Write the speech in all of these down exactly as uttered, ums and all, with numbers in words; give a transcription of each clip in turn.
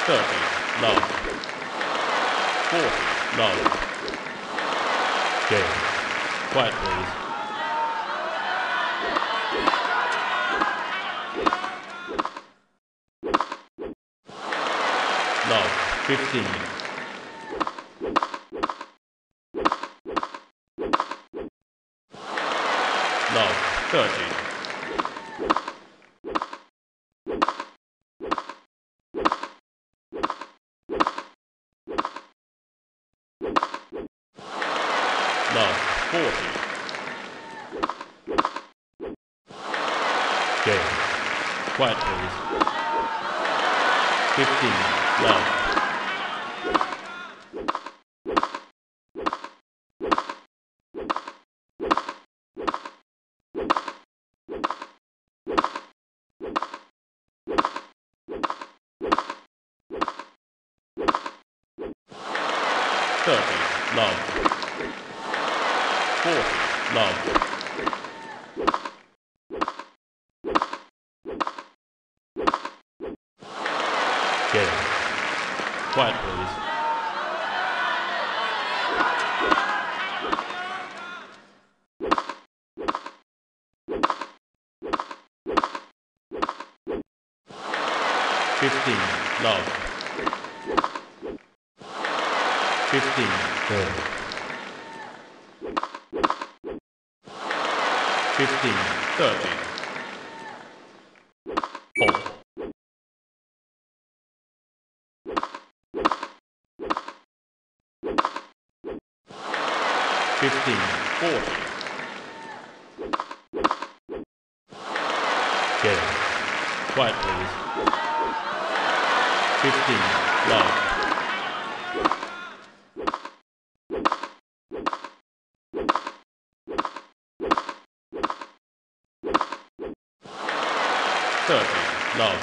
thirty, love. forty, love. Game. Quiet, please. Love, fifteen. Love, thirty. Love, forty. Game. Quiet, please. fifteen, love. thirty, love. forty, love. Game. Quiet, please. fifteen, love. fifteen, four. fifteen, thirty. four. fifteen, forty. Game. Quiet, please. fifteen, love. thirty, love.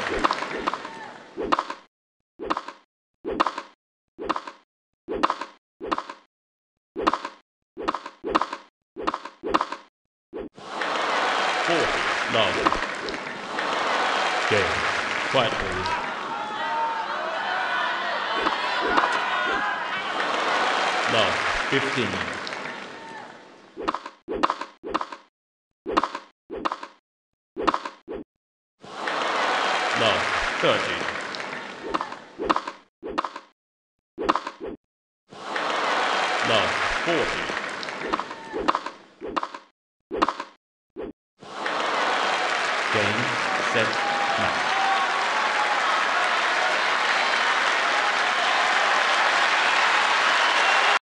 forty, love. Game. Quiet, please. Love, fifteen. Love, thirty. Love, forty. Game, set, match.